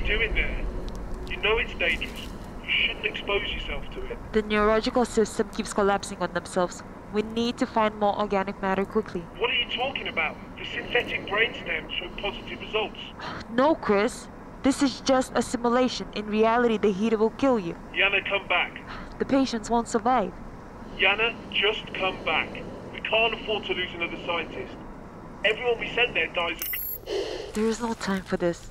doing there? You know it's dangerous. You shouldn't expose yourself to it. The neurological system keeps collapsing on themselves. We need to find more organic matter quickly. What are you talking about? The synthetic brainstem show positive results. No, Chris. This is just a simulation. In reality, the heat will kill you. Yana, come back. The patients won't survive. Yana, just come back. We can't afford to lose another scientist. Everyone we send there dies of... There is no time for this.